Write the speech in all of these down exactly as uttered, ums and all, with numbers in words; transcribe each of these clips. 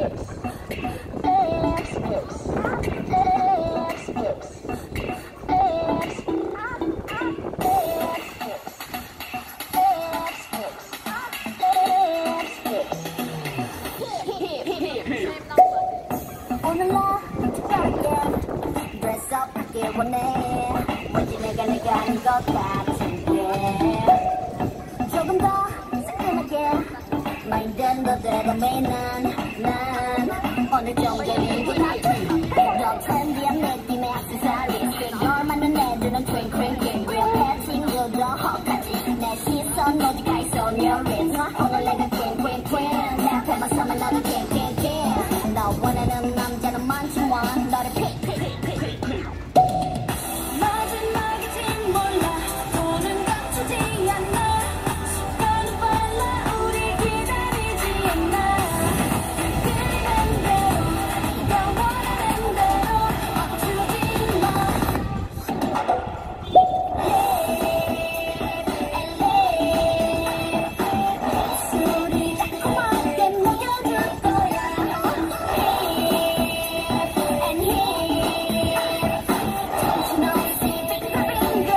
오늘날 특별하게 드레스업하길 원해. 왠지 내가 내가 아닌 것 같은데 조금 더 새끈하게 마인드는 너대로 매난 난 어느 정도인 것 같아. 더 트렌디한 느낌의 액세서리스 널 맞는 애들은 트윙트윙 real pet 친구도 헛하지. 내 시선 어디가 있어 on your lips. 오늘 내가 queen queen queen 내 앞에만 서면 너는 king king king. 너 원하는 남자는 많지만 너를 pick pick pick pick pick. 마지막일진 몰라 오는 감추지 않나. 시간은 빨라 우리 기다리지 않나. 그리는 대로 네가 원하는 대로 맞추지 마. 소리 달콤하게 녹여줄 거야. And here 정신없이 빙글빙글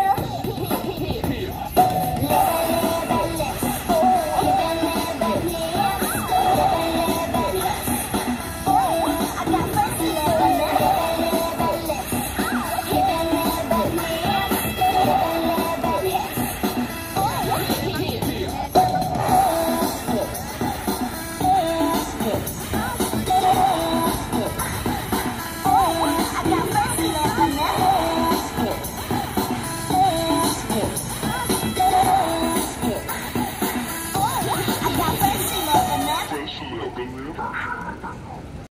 레벨 레벨 렛츠 레벨 레벨 렛츠 레벨 레벨 렛츠 I got first level 레벨 레벨 렛츠 레벨 레벨 렛츠 레벨 레벨 I got first level I got first level